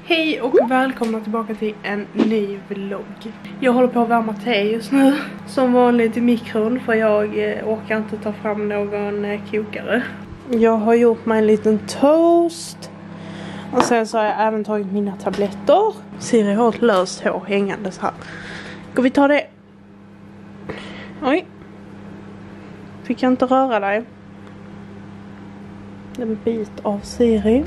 Hej och välkomna tillbaka till en ny vlogg. Jag håller på att värma te just nu. Som vanligt i mikron för jag orkar inte ta fram någon kokare. Jag har gjort mig en liten toast. Och sen så har jag även tagit mina tabletter. Siri har ett löst hår hängandes här. Ska vi ta det? Oj. Fick jag inte röra dig? En bit av Siri.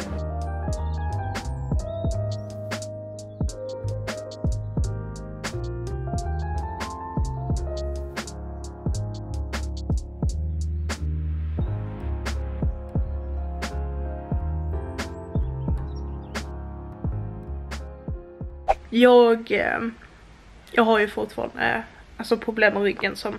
Jag har ju fortfarande problem med ryggen som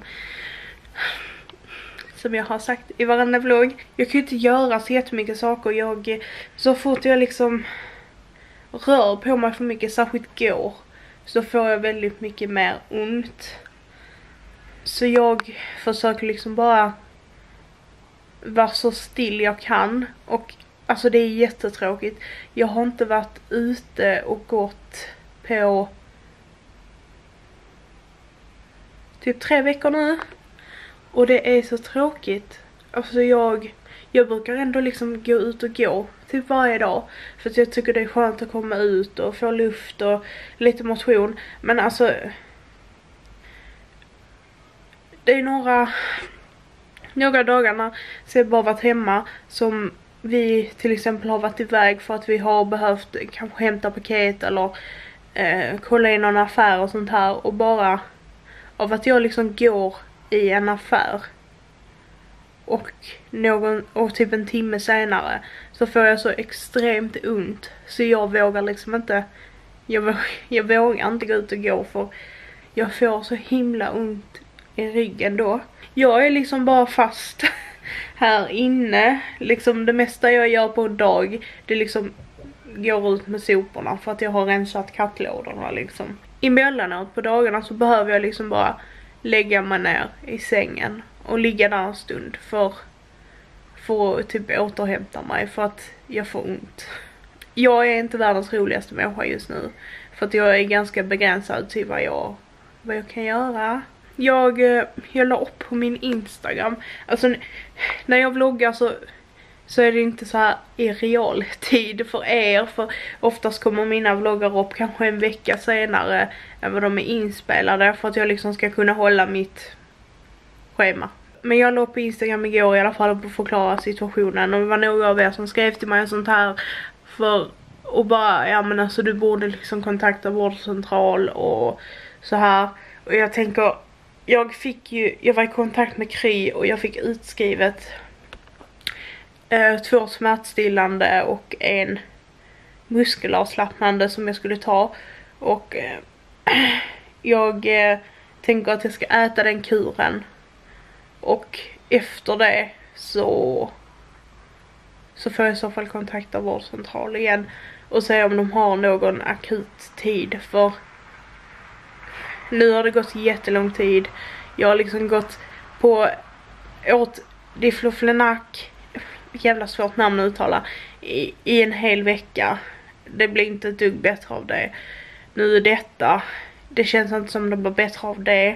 jag har sagt i varenda vlogg. Jag kan ju inte göra så jättemycket saker. Så fort jag liksom rör på mig för mycket, särskilt går, så får jag väldigt mycket mer ont. Så jag försöker liksom bara vara så still jag kan. Och alltså det är jättetråkigt. Jag har inte varit ute och gått på typ 3 veckor nu. Och det är så tråkigt. Alltså jag brukar ändå liksom gå ut och gå typ varje dag. För att jag tycker det är skönt att komma ut och få luft och lite motion. Men alltså det är några dagarna så jag bara varit hemma som vi till exempel har varit iväg för att vi har behövt kanske hämta paket eller kolla in någon affär och sånt här. Och bara av att jag liksom går i en affär och typ en timme senare så får jag så extremt ont. Så jag vågar liksom inte, jag vågar inte gå ut och gå för jag får så himla ont i ryggen då. Jag är liksom bara fast här inne. Liksom det mesta jag gör på en dag, det liksom går ut med soporna för att jag har rensat kattlådorna liksom. Emellanåt på dagarna så behöver jag liksom bara lägga mig ner i sängen och ligga där en stund för att typ återhämta mig för att jag får ont. Jag är inte världens roligaste människa just nu för att jag är ganska begränsad till vad jag kan göra. Jag la upp på min Instagram. Alltså när jag vloggar så är det inte så här i realtid för er. För oftast kommer mina vloggar upp kanske en vecka senare än vad de är inspelade. För att jag liksom ska kunna hålla mitt schema. Men jag la upp på Instagram igår i alla fall på att förklara situationen. Och det var några av er som skrev till mig och sånt här. Och bara, ja men alltså du borde liksom kontakta vårdcentral och så här. Och jag tänker, jag var i kontakt med Kry och jag fick utskrivet 2 smärtstillande och en muskelavslappnande som jag skulle ta. Och jag tänker att jag ska äta den kuren. Och efter det så får jag i så fall kontakta vårdcentral igen och se om de har någon akut tid. För nu har det gått jättelång tid. Jag har liksom gått åt diflofenac, jävla svårt namn att uttala, i en hel vecka. Det blir inte ett dugg bättre av det. Nu är detta, det känns inte som det blir bättre av det.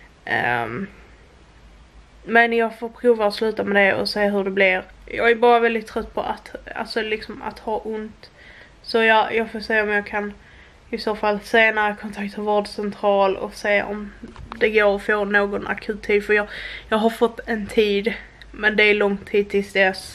Men jag får prova att sluta med det och se hur det blir. Jag är bara väldigt trött på att ha ont. Så jag får se om jag kan i så fall senare kontakta vårdcentral och se om det går att få någon akut tid. För jag har fått en tid, men det är lång tid tills dess.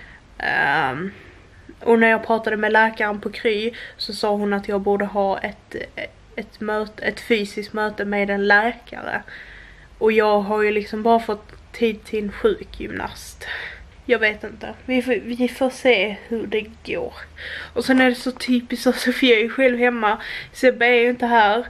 Och när jag pratade med läkaren på Kry så sa hon att jag borde ha ett fysiskt möte med en läkare. Och jag har ju liksom bara fått tid till en sjukgymnast. Jag vet inte. Vi får se hur det går. Och sen är det så typiskt att Sofia är ju själv hemma. Sebbe är ju inte här.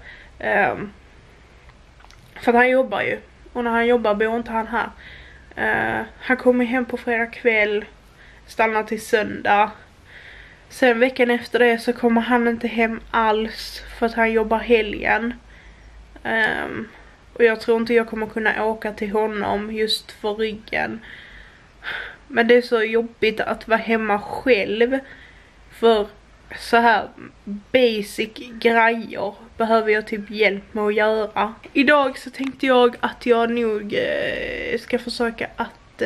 För att han jobbar ju. Och när han jobbar bor inte han här. Han kommer hem på fredag kväll. Stannar till söndag. Sen veckan efter det så kommer han inte hem alls. För att han jobbar helgen. Och jag tror inte jag kommer kunna åka till honom just för ryggen. Men det är så jobbigt att vara hemma själv. För så här basic grejer behöver jag typ hjälp med att göra. Idag så tänkte jag att jag nog ska försöka att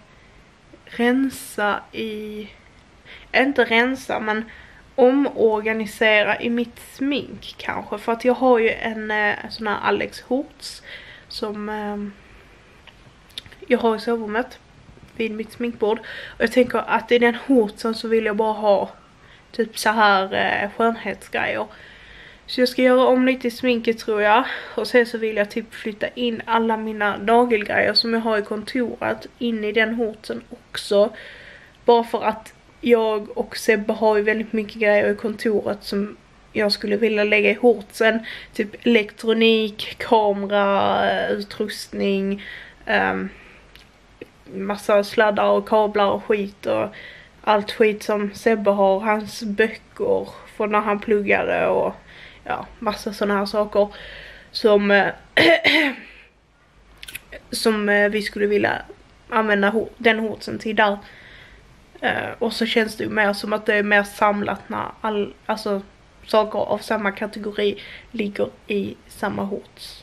inte rensa men omorganisera i mitt smink kanske. För att jag har ju en sån här Alex Hortz som jag har i sovrummet vid mitt sminkbord. Och jag tänker att i den Hortzen så vill jag bara ha typ så här skönhetsgrejer. Så jag ska göra om lite i sminket tror jag. Och sen så vill jag typ flytta in alla mina nagelgrejer som jag har i kontoret in i den Hortzen också. Bara för att jag och Sebbe har ju väldigt mycket grejer i kontoret som jag skulle vilja lägga i Hortzen. Typ elektronik, kamera, utrustning, massa sladdar och kablar och skit och allt skit som Sebbe har, hans böcker från när han pluggade och ja, massa sådana här saker som vi skulle vilja använda den Hortzen till där. Och så känns det ju mer som att det är mer samlat när alltså saker av samma kategori ligger i samma Hortz.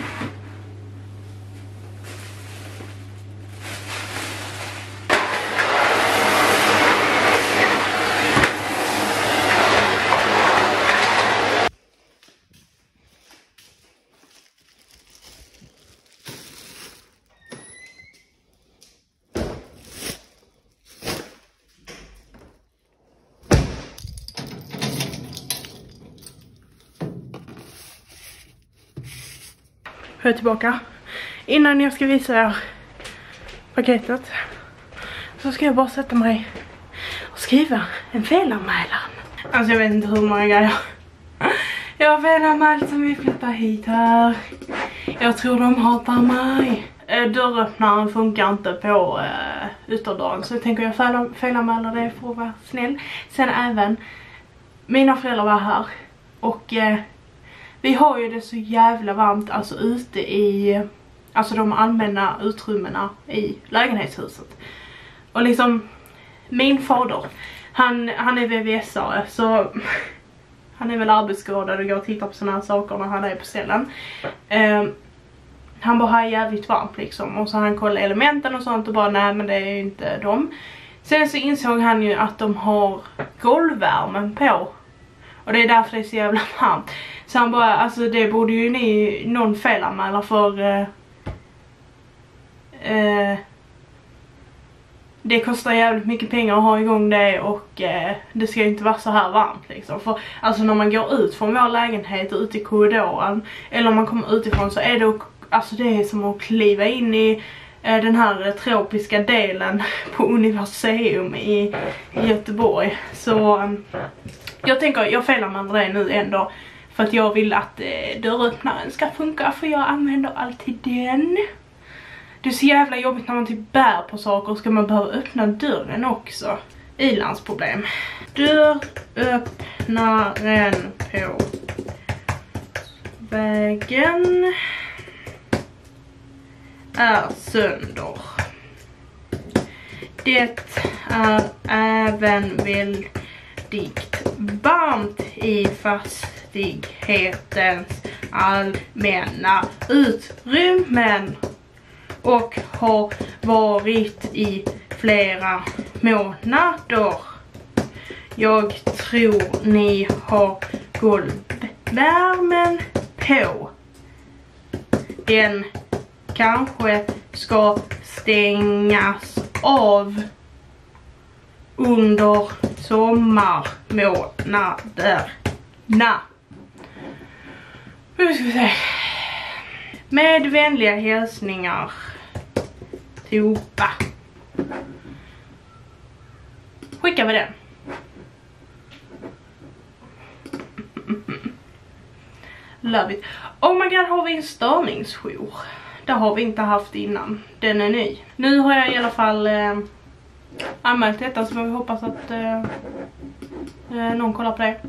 Jag är tillbaka. Innan jag ska visa er paketet så ska jag bara sätta mig och skriva en felanmälan. Alltså jag vet inte hur många grejer jag har felanmält som vi flyttar hit här. Jag tror de hatar mig. Dörröppnaren funkar inte på ytterdörren så jag tänker jag felanmäler det för att vara snäll. Sen även mina föräldrar var här och vi har ju det så jävla varmt alltså ute i alltså de allmänna utrymmena i lägenhetshuset. Och liksom min fader, han är VVS-are så han är väl arbetsskadad och går och tittar på såna här saker när han är på ställen. Han bara har jävligt varmt liksom och så han kollar elementen och sånt och bara nej men det är ju inte dem. Sen så insåg han ju att de har golvvärmen på. Och det är därför det är så jävla varmt. Så han bara, alltså det borde ju ni någon felanmäla för det kostar jävligt mycket pengar att ha igång det och det ska ju inte vara så här varmt liksom. För alltså när man går ut från vår lägenhet och ut i korridoren eller om man kommer utifrån så är det, alltså det är som att kliva in i den här tropiska delen på Universium i Göteborg. Så jag tänker, jag felanmäler det nu ändå. För att jag vill att dörröppnaren ska funka. För jag använder alltid den. Det är så jävla jobbigt när man typ bär på saker. Och ska man behöva öppna dörren också. Ilandsproblem. Dörröppnaren på vägen är sönder. Det är även väldigt varmt i fastighetens allmänna utrymmen och har varit i flera månader. Jag tror ni har golvvärmen på. Den kanske ska stängas av under sommarmånaderna. Nu ska vi se. Med vänliga hälsningar Topa. Skickar vi den. Love it. Oh my god, har vi en störningsjour? Det har vi inte haft innan. Den är ny. Nu har jag i alla fall anmält detta så vi hoppas att någon kollar på det.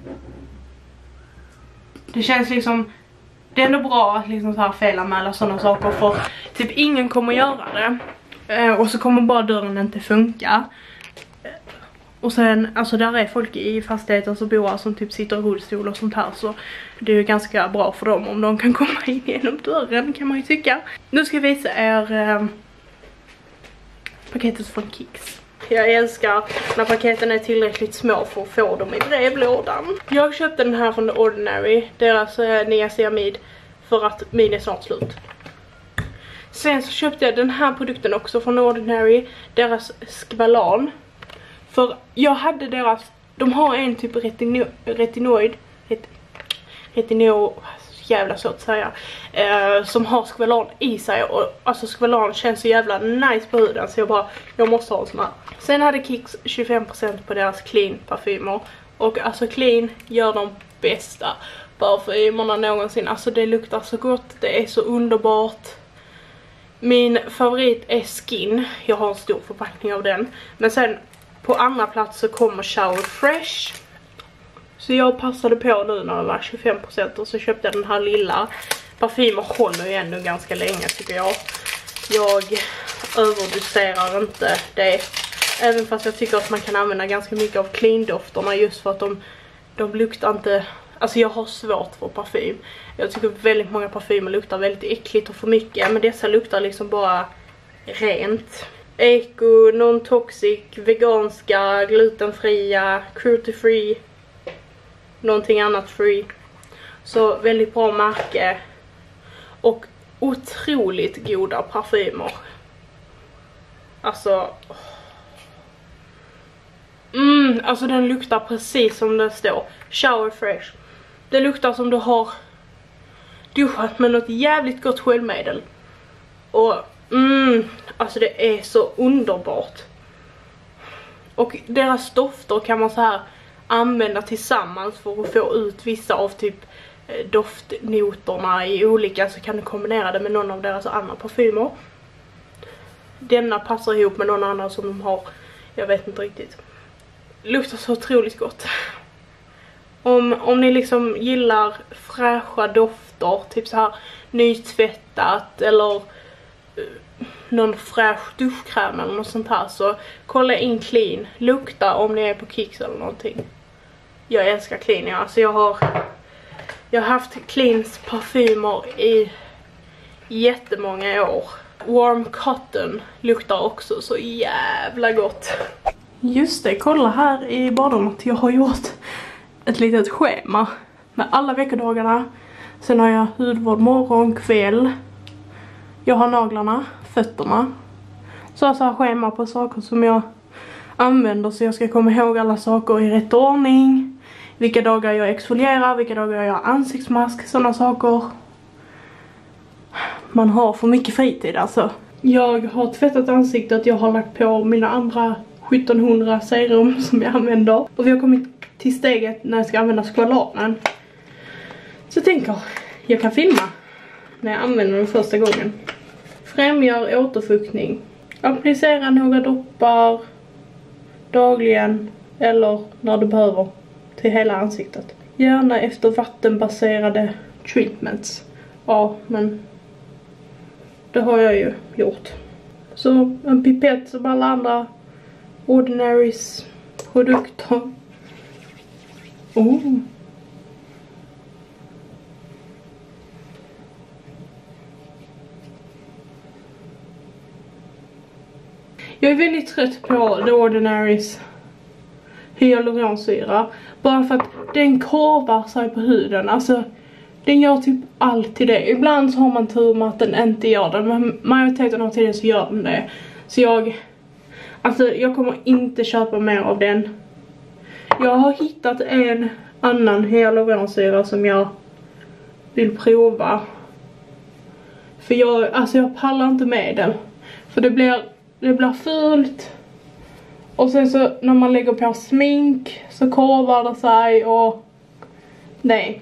Det känns liksom, det är ändå bra att liksom så här felanmäla sådana saker för typ ingen kommer göra det. Och så kommer bara dörren inte funka. Och sen, alltså där är folk i fastigheten som bor som typ sitter i rullstol och sånt här. Så det är ju ganska bra för dem om de kan komma in genom dörren, kan man ju tycka. Nu ska jag visa er paketet från Kicks. Jag älskar när paketen är tillräckligt små för att få dem i brevlådan. Jag köpte den här från The Ordinary, deras niacinamid, för att min är snart slut. Sen så köpte jag den här produkten också från The Ordinary, deras skvalan. För jag hade deras, de har en typ retinoid, jävla så att säga, som har skvalan i sig, och alltså skvalan känns så jävla nice på huden, så jag måste ha en sån här. Sen hade Kicks 25% på deras clean parfymer, och alltså clean gör de bästa parfymerna någonsin. Alltså det luktar så gott, det är så underbart. Min favorit är Skin, jag har en stor förpackning av den, men sen på andra plats så kommer Shower Fresh. Så jag passade på nu när det var 25%, och så köpte jag den här lilla. Parfymer håller ju ändå ganska länge tycker jag. Jag överdoserar inte det. Även fast jag tycker att man kan använda ganska mycket av clean-dofterna, just för att de luktar inte. Alltså jag har svårt för parfym. Jag tycker väldigt många parfymer luktar väldigt äckligt och för mycket, men dessa luktar liksom bara rent. Eco, non-toxic, veganska, glutenfria, cruelty-free, någonting annat free. Så väldigt bra märke. Och otroligt goda parfymer. Alltså alltså den luktar precis som det står. Shower Fresh. Det luktar som du har duschat med något jävligt gott sköljmedel. Och alltså det är så underbart. Och deras dofter kan man så här använda tillsammans för att få ut vissa av typ doftnoterna i olika, så kan du kombinera det med någon av deras andra parfymer. Denna passar ihop med någon annan som de har, jag vet inte riktigt. Luktar så otroligt gott. Om ni liksom gillar fräscha dofter, typ så här nytvättat eller någon fräsch duschkräm eller något sånt här, så kolla in clean. Lukta om ni är på Kicks eller någonting. Jag älskar clean, ja. Alltså jag har haft cleans parfymer i jättemånga år. Warm Cotton luktar också så jävla gott. Just det, kolla här i badrummet. Jag har gjort ett litet schema med alla veckodagarna. Sen har jag hudvård morgon, kväll. Jag har naglarna, fötterna. Så här schema på saker som jag använder, så jag ska komma ihåg alla saker i rätt ordning. Vilka dagar jag exfolierar, vilka dagar jag har ansiktsmask, sådana saker. Man har för mycket fritid alltså. Jag har tvättat ansiktet, jag har lagt på mina andra 1700 serum som jag använder. Och vi har kommit till steget när jag ska använda skvalanen. Så jag tänker, jag kan filma när jag använder den första gången. Främjar återfuktning. Applicera några droppar dagligen eller när du behöver till hela ansiktet. Gärna efter vattenbaserade treatments. Ja, men det har jag ju gjort. Så en pipett som alla andra Ordinaries produkter. Jag är väldigt trött på The Ordinaries hyaluronsyra. Bara för att den korvar sig på huden. Alltså, den gör typ alltid det. Ibland så har man tur med att den inte gör det. Men majoriteten av tiden så gör den det. Så jag kommer inte köpa mer av den. Jag har hittat en annan hyaluronsyra som jag vill prova. För jag pallar inte med den. För det blir fult. Och sen så när man lägger på smink så korvar det sig och nej.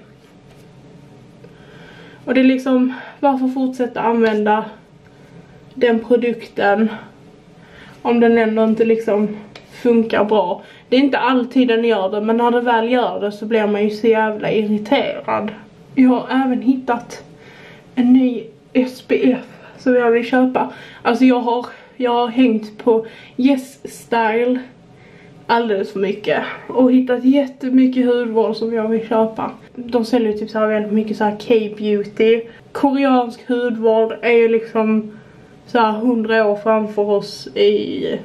Och det är liksom, varför fortsätta använda den produkten om den ändå inte liksom funkar bra. Det är inte alltid den gör det, men när det väl gör det så blir man ju så jävla irriterad. Jag har även hittat en ny SPF som jag vill köpa. Alltså jag har hängt på Yes Style alldeles för mycket. Och hittat jättemycket hudvård som jag vill köpa. De säljer typ så här väldigt mycket så här K-beauty. Koreansk hudvård är ju liksom så här 100 år framför oss i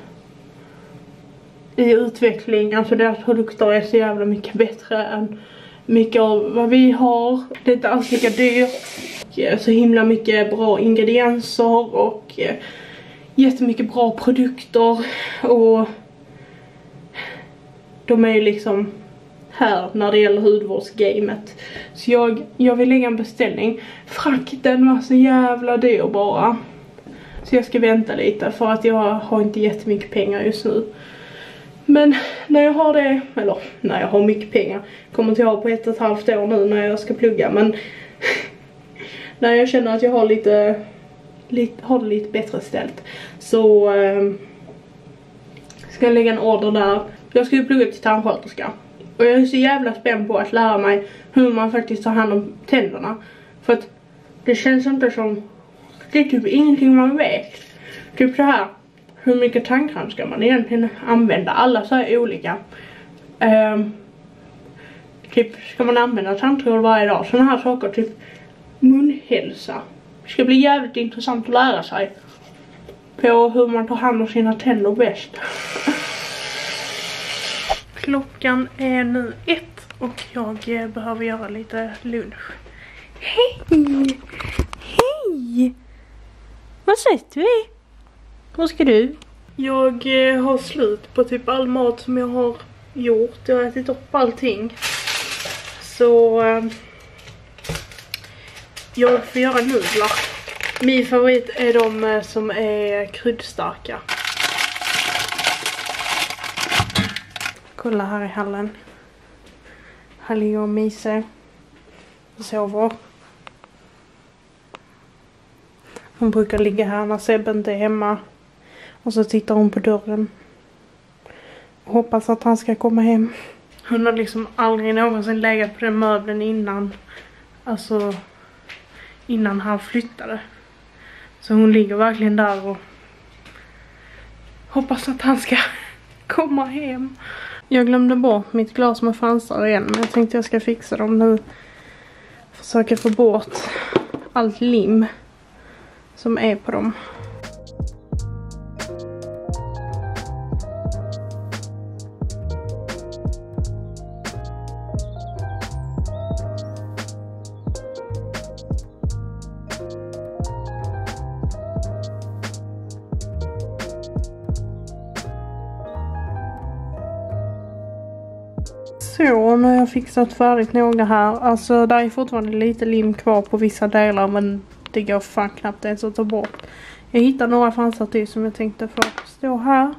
utveckling. Alltså deras produkter är så jävla mycket bättre än mycket av vad vi har. Det är inte alls lika dyrt. Så himla mycket bra ingredienser och jättemycket bra produkter. Och de är ju liksom här när det gäller hudvårdsgamet. Så jag vill lägga en beställning. Frakten var så jävla dyr bara. Så jag ska vänta lite för att jag har inte jättemycket pengar just nu. Men när jag har det, eller när jag har mycket pengar, kommer inte jag ha på 1,5 år nu när jag ska plugga. Men när jag känner att jag har har det lite bättre ställt, så ska jag lägga en order där. Jag ska ju plugga till tandsköterska. Och jag är så jävla spänd på att lära mig hur man faktiskt tar hand om tänderna. För att det känns inte som, det är typ ingenting man vet. Typ så här, hur mycket tandkräm ska man egentligen använda? Alla så är olika. Typ ska man använda tandtråd varje dag? Sådana här saker, typ munhälsa. Det ska bli jävligt intressant att lära sig på hur man tar hand om sina tänder bäst. Klockan är nu 1 och jag behöver göra lite lunch. Hej! Hej! Vad sätter vi? Vad ska du? Jag har slut på typ all mat som jag har gjort. Jag har ätit upp allting. Så jag får göra nudlar. Min favorit är de som är kryddstarka. Kolla här i hallen. Här ligger och myser och sover. Hon brukar ligga här när Sebbe inte är hemma. Och så tittar hon på dörren. Och hoppas att han ska komma hem. Hon har liksom aldrig någonsin legat på den möbeln innan. Alltså innan han flyttade. Så hon ligger verkligen där och hoppas att han ska komma hem. Jag glömde bort mitt glas med fransar igen. Men jag tänkte jag ska fixa dem nu. Försöka få bort allt lim som är på dem. Så, nu har jag fixat färdigt några här. Alltså, där är fortfarande lite lim kvar på vissa delar, men det går fan knappt ens att ta bort. Jag hittade några fransar till som jag tänkte få stå här.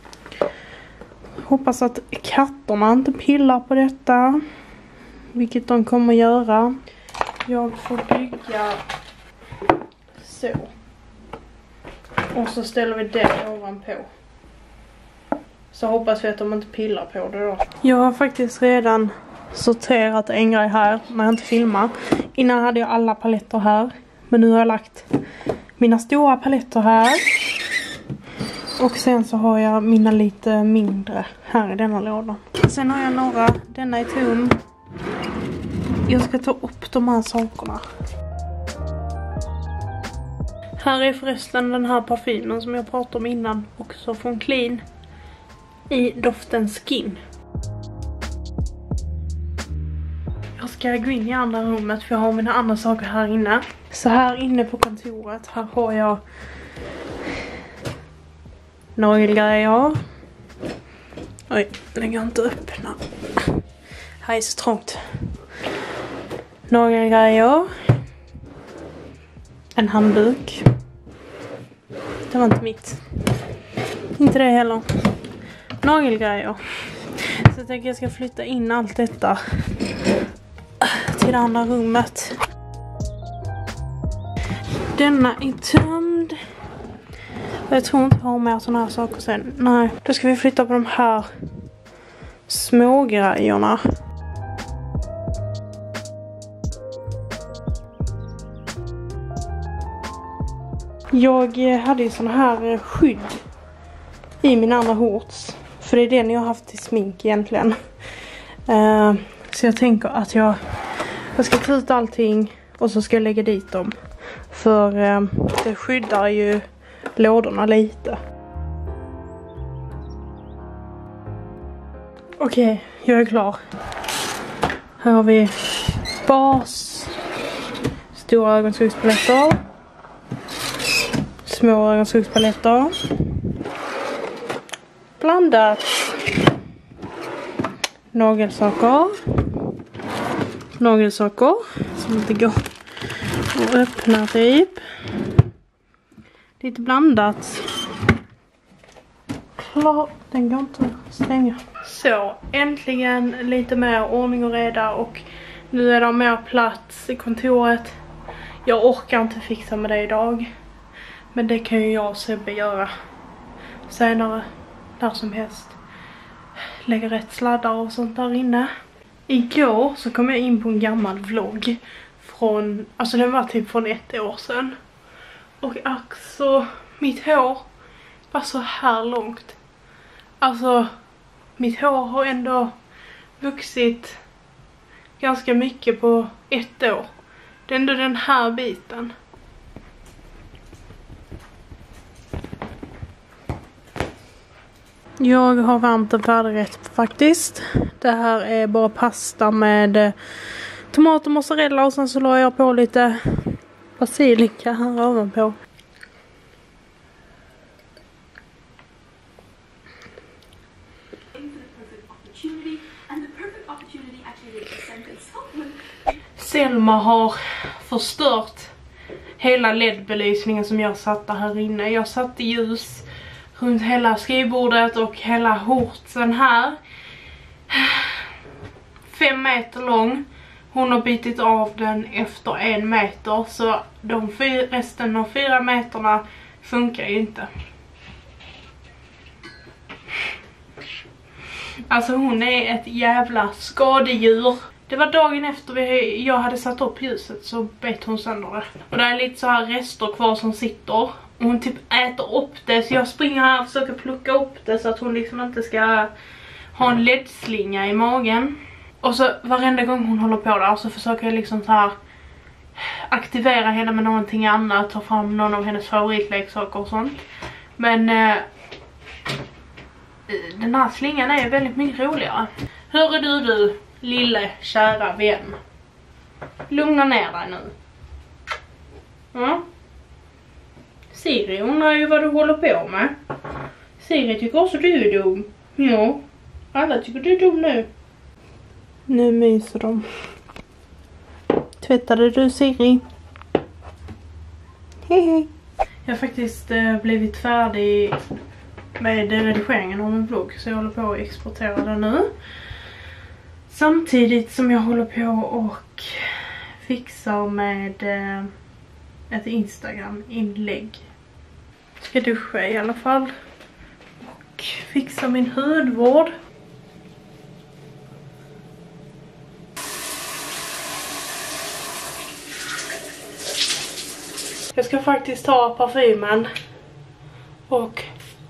Hoppas att katterna inte pillar på detta. Vilket de kommer göra. Jag får bygga så. Och så ställer vi det ovanpå. Så hoppas vi att de inte pillar på det då. Jag har faktiskt redan sorterat en grej här när jag inte filmar. Innan hade jag alla paletter här. Men nu har jag lagt mina stora paletter här. Och sen så har jag mina lite mindre här i denna lådan. Sen har jag några, denna är tom. Jag ska ta upp de här sakerna. Här är förresten den här parfymen som jag pratade om innan. Också från Clean. I doften Skin. Jag ska gå in i andra rummet för jag har mina andra saker här inne. Så här inne på kontoret, här har jag nagelgrejer. Oj, den går inte öppna. Här är så trångt. Nagelgrejer. En handduk. Det var inte mitt. Inte det heller. Nagelgrejer. Så jag tänker jag ska flytta in allt detta till det andra rummet. Denna är tömd. Jag tror inte jag har mer sådana här saker sen. Nej, då ska vi flytta på de här små grejerna. Jag hade ju sådana här skydd i min andra horts. För det är den jag har haft till smink egentligen. Så jag tänker att jag ska ta ut allting och så ska jag lägga dit dem. För det skyddar ju lådorna lite. Okej, jag är klar. Här har vi bas, stora ögonskuggspaletter, små ögonskuggspaletter, blandat, nagelsaker som inte går att öppna typ, lite blandat. Klar, den går inte att stänga. Så, äntligen lite mer ordning och reda och nu är det mer plats i kontoret. Jag orkar inte fixa med det idag. Men det kan ju jag och Sebbe göra senare, när som helst. Lägga rätt sladdar och sånt där inne. Igår så kom jag in på en gammal vlogg från, alltså den var typ från 1 år sedan. Och alltså, mitt hår var så här långt. Alltså, mitt hår har ändå vuxit ganska mycket på 1 år. Det är ändå den här biten. Jag har värmt en färdigrätt faktiskt. Det här är bara pasta med tomat och mozzarella och sen så la jag på lite basilika här ovanpå. Selma har förstört hela LED-belysningen som jag satte här inne. Jag satte ljus runt hela skrivbordet och hela hortsen här. 5 meter lång. Hon har bitit av den efter 1 meter. Så resten av 4 meterna funkar ju inte. Alltså hon är ett jävla skadedjur. Det var dagen efter jag hade satt upp ljuset så bet hon sönder det. Och det är lite så här rester kvar som sitter. Och hon typ äter upp det. Så jag springer här och försöker plocka upp det så att hon liksom inte ska ha en LED-slinga i magen. Och så varenda gång hon håller på där så försöker jag liksom så här aktivera henne med någonting annat. Ta fram någon av hennes favoritleksaker och sånt. Men den här slingan är väldigt mycket roligare. Hör du lille kära vän. Lugna ner dig nu. Ja. Siri undrar ju vad du håller på med. Siri tycker också du är dum. Ja. Alla tycker du är dum nu. Nu myser de. Tvättade du Siri? Hej. Jag har faktiskt blivit färdig med redigeringen av en vlogg. Så jag håller på att exportera den nu. Samtidigt som jag håller på och fixar med ett Instagram-inlägg. Ska duscha i alla fall. Och fixa min hudvård. Jag ska faktiskt ta parfymen och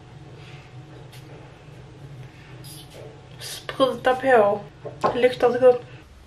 spruta på. Det luktar så gott.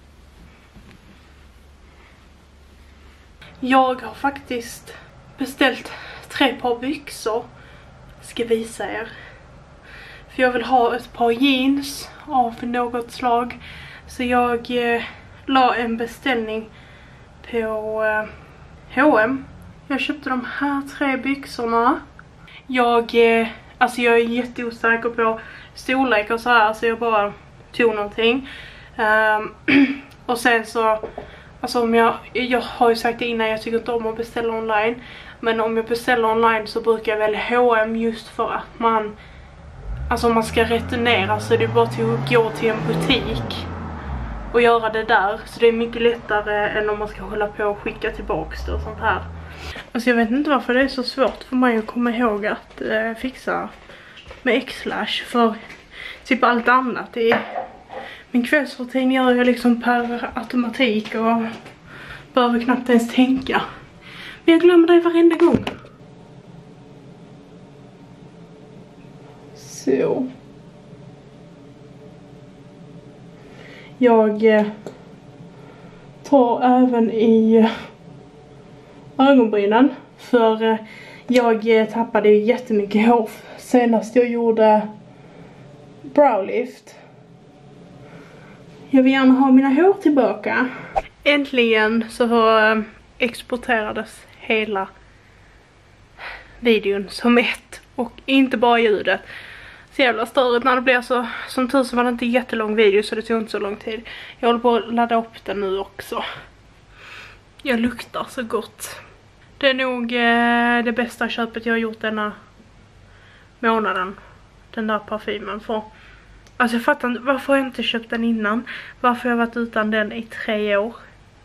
Jag har faktiskt beställt 3 par byxor. Ska visa er. För jag vill ha ett par jeans av något slag. Så jag la en beställning på H&M. Jag köpte de här 3 byxorna. Jag är jätteosäker på storlek och så här. Så jag bara tog någonting. Och sen så, alltså om jag har ju sagt det innan, jag tycker inte om att beställa online. Men om jag beställer online så brukar jag välja H&M just för att man, alltså om man ska returnera så det är bara till att gå till en butik och göra det där. Så det är mycket lättare än om man ska hålla på och skicka tillbaka det och sånt här. Alltså jag vet inte varför det är så svårt för mig att komma ihåg att fixa med X-Lash. För typ allt annat min kvällsrutin gör jag liksom per automatik och behöver knappt ens tänka. Men jag glömmer det varenda gång. Så. jag tar även i ögonbrynen. För jag tappade jättemycket hår senast jag gjorde browlift. Jag vill gärna ha mina hår tillbaka. Äntligen så exporterades hela videon som ett. Och inte bara ljudet. Så jävla störigt när det blir så. Som tur så var det inte jättelång video så det tog inte så lång tid. Jag håller på att ladda upp den nu också. Jag luktar så gott. Det är nog det bästa köpet jag har gjort denna månaden. Den där parfymen. För, alltså jag fattar inte, varför har jag inte köpt den innan? Varför har jag varit utan den i 3 år?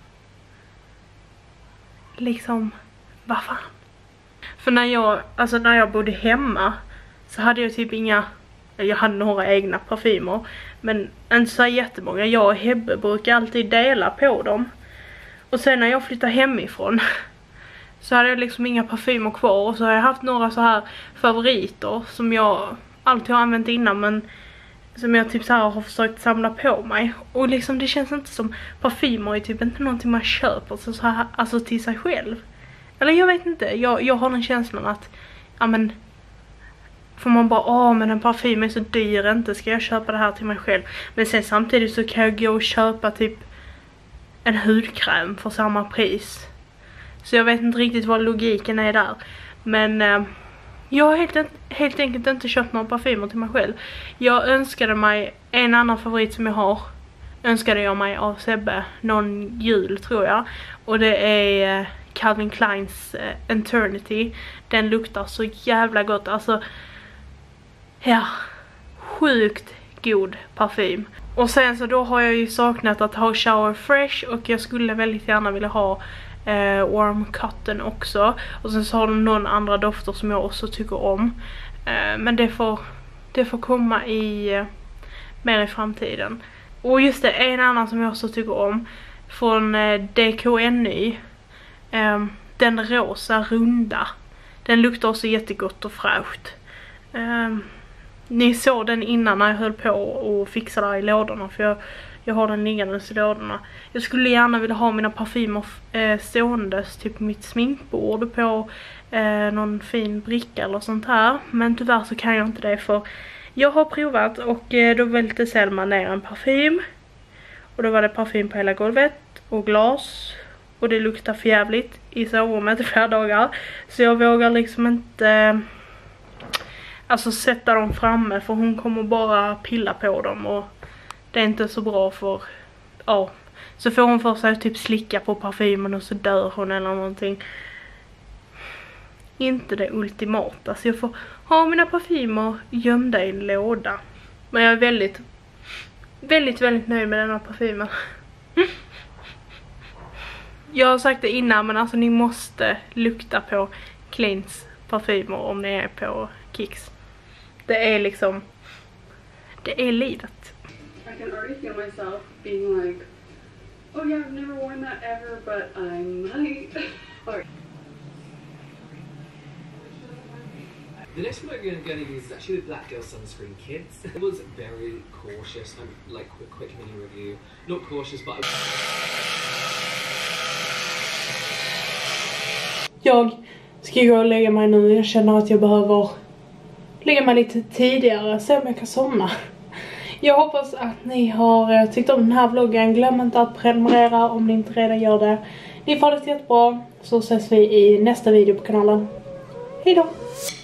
Liksom, vad fan? För när jag bodde hemma så hade jag typ inga, jag hade några egna parfymer. Men inte så jättemånga. Jag och Hebbe brukar alltid dela på dem. Och sen när jag flyttade hemifrån så hade jag liksom inga parfymer kvar. Och så har jag haft några så här favoriter som jag alltid har använt innan. Men som jag typ så här har försökt samla på mig. Och liksom det känns inte som, parfymer är typ inte någonting man köper så här, alltså till sig själv. Eller jag vet inte, jag har den känslan att, ja men, får man bara, men en parfym är så dyr, inte ska jag köpa det här till mig själv. Men sen samtidigt så kan jag gå och köpa typ en hudkräm för samma pris. Så jag vet inte riktigt vad logiken är där. Men jag har helt enkelt inte köpt några parfymer till mig själv. Jag önskade mig en annan favorit som jag har. Önskade jag mig av Sebbe någon jul tror jag. Och det är Calvin Kleins Eternity. Den luktar så jävla gott. Alltså, ja, sjukt god parfym. Och sen så då har jag ju saknat att ha Shower Fresh. Och jag skulle väldigt gärna vilja ha Warm Cotton också. Och sen så har de någon andra dofter som jag också tycker om. Men det får komma i mer i framtiden. Och just det, en annan som jag också tycker om från DKNY. Den rosa runda. Den luktar också jättegott och fräscht. Ni såg den innan när jag höll på och fixade i lådorna. För jag har den liggandes i lådorna. Jag skulle gärna vilja ha mina parfymer ståendes typ på mitt sminkbord på någon fin bricka eller sånt här. Men tyvärr så kan jag inte det för jag har provat och då välte Selma ner en parfym. Och då var det parfym på hela golvet och glas. Och det luktar för jävligt i sovrummet i flera dagar. Så jag vågar liksom inte alltså sätta dem framme för hon kommer bara pilla på dem och det är inte så bra för, ja. Så får hon för sig typ slicka på parfymen och så dör hon eller någonting. Inte det ultimata. Så jag får ha mina parfymer gömda i en låda. Men jag är väldigt nöjd med den här parfymen. Jag har sagt det innan men alltså ni måste lukta på Kleins parfymer om ni är på Kicks. Det är liksom, det är livet. I can already feel myself being like, oh yeah, I've never worn that ever, but I might. The next one I'm going to use is actually the Black Girl Sunscreen Kids. It was very cautious and like quick mini review. Not cautious, but jag ska gå och lägga mig nu. Jag känner att jag behöver lägga mig lite tidigare så om jag kan somna. Jag hoppas att ni har tyckt om den här vloggen. Glöm inte att prenumerera om ni inte redan gör det. Ni får det jättebra. Så ses vi i nästa video på kanalen. Hej då!